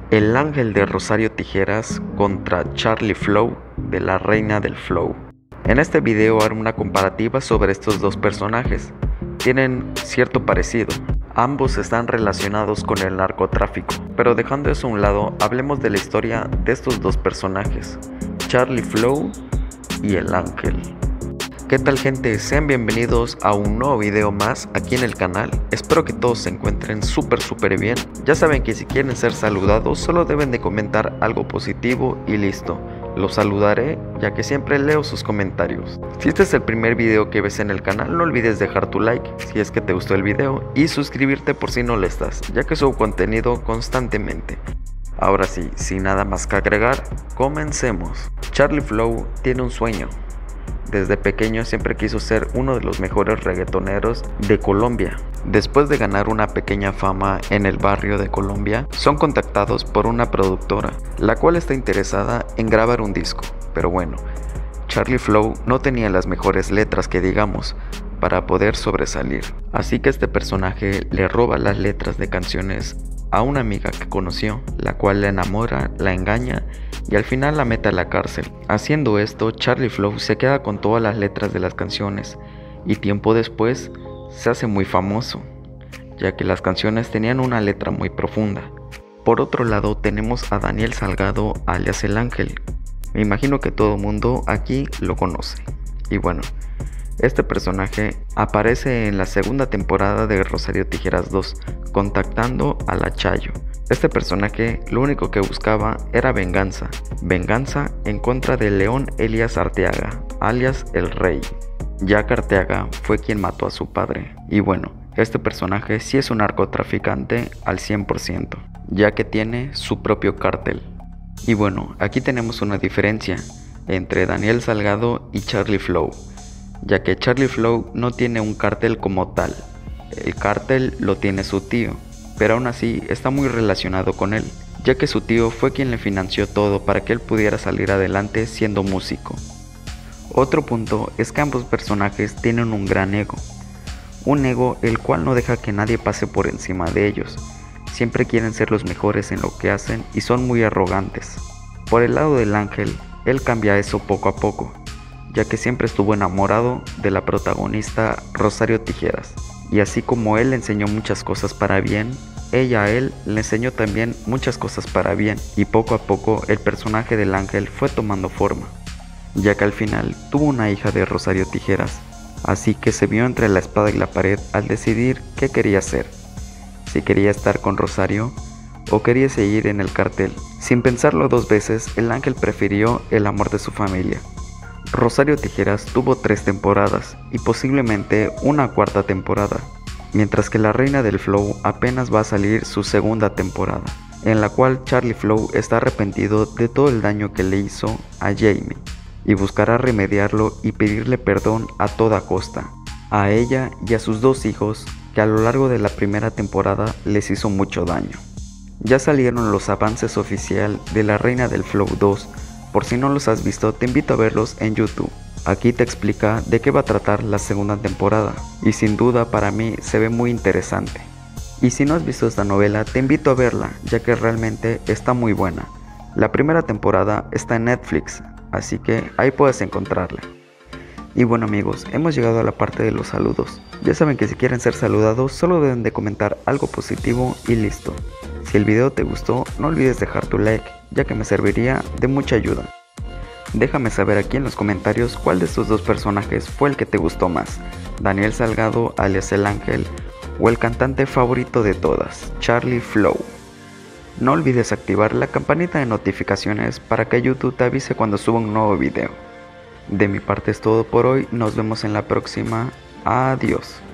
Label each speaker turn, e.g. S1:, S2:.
S1: El Ángel de Rosario Tijeras contra Charlie Flow de la Reina del Flow. En este video haré una comparativa sobre estos dos personajes. Tienen cierto parecido. Ambos están relacionados con el narcotráfico, pero dejando eso a un lado, hablemos de la historia de estos dos personajes, Charlie Flow y el Ángel. ¿Qué tal, gente? Sean bienvenidos a un nuevo video más aquí en el canal. Espero que todos se encuentren súper bien. Ya saben que si quieren ser saludados solo deben de comentar algo positivo y listo. Los saludaré ya que siempre leo sus comentarios. Si este es el primer video que ves en el canal, no olvides dejar tu like si es que te gustó el video y suscribirte por si no lo estás, ya que subo contenido constantemente. Ahora sí, sin nada más que agregar, comencemos. Charlie Flow tiene un sueño. Desde pequeño siempre quiso ser uno de los mejores reggaetoneros de Colombia. Después de ganar una pequeña fama en el barrio de Colombia, son contactados por una productora, la cual está interesada en grabar un disco. Pero bueno, Charlie Flow no tenía las mejores letras que digamos para poder sobresalir. Así que este personaje le roba las letras de canciones a una amiga que conoció, la cual la enamora, la engaña y al final la mete a la cárcel. Haciendo esto, Charlie Flow se queda con todas las letras de las canciones y tiempo después se hace muy famoso, ya que las canciones tenían una letra muy profunda. Por otro lado tenemos a Daniel Salgado, alias el Ángel. Me imagino que todo mundo aquí lo conoce. Y bueno, este personaje aparece en la segunda temporada de Rosario Tijeras 2, contactando a la Chayo. Este personaje lo único que buscaba era venganza en contra de León Elías Arteaga, alias el Rey, ya que Arteaga fue quien mató a su padre. Y bueno, este personaje sí es un narcotraficante al 100%, ya que tiene su propio cártel. Y bueno, aquí tenemos una diferencia entre Daniel Salgado y Charlie Flow, ya que Charlie Flow no tiene un cártel como tal. El cártel lo tiene su tío, pero aún así está muy relacionado con él, ya que su tío fue quien le financió todo para que él pudiera salir adelante siendo músico. Otro punto es que ambos personajes tienen un gran ego, un ego el cual no deja que nadie pase por encima de ellos. Siempre quieren ser los mejores en lo que hacen y son muy arrogantes. Por el lado del Ángel, él cambia eso poco a poco, ya que siempre estuvo enamorado de la protagonista Rosario Tijeras. Y así como él le enseñó muchas cosas para bien, ella a él le enseñó también muchas cosas para bien, y poco a poco el personaje del Ángel fue tomando forma, ya que al final tuvo una hija de Rosario Tijeras, así que se vio entre la espada y la pared al decidir qué quería hacer, si quería estar con Rosario o quería seguir en el cartel. Sin pensarlo dos veces, el Ángel prefirió el amor de su familia. Rosario Tijeras tuvo 3 temporadas y posiblemente una 4ª temporada, mientras que la Reina del Flow apenas va a salir su 2ª temporada, en la cual Charlie Flow está arrepentido de todo el daño que le hizo a Jamie y buscará remediarlo y pedirle perdón a toda costa, a ella y a sus 2 hijos que a lo largo de la primera temporada les hizo mucho daño. Ya salieron los avances oficial de la Reina del Flow 2. Por si no los has visto, te invito a verlos en YouTube. Aquí te explica de qué va a tratar la 2ª temporada y sin duda para mí se ve muy interesante. Y si no has visto esta novela, te invito a verla, ya que realmente está muy buena. La primera temporada está en Netflix, así que ahí puedes encontrarla. Y bueno, amigos, hemos llegado a la parte de los saludos. Ya saben que si quieren ser saludados solo deben de comentar algo positivo y listo. Si el video te gustó, no olvides dejar tu like, ya que me serviría de mucha ayuda. Déjame saber aquí en los comentarios cuál de estos dos personajes fue el que te gustó más, Daniel Salgado alias el Ángel o el cantante favorito de todas, Charlie Flow. No olvides activar la campanita de notificaciones para que YouTube te avise cuando suba un nuevo video. De mi parte es todo por hoy, nos vemos en la próxima, adiós.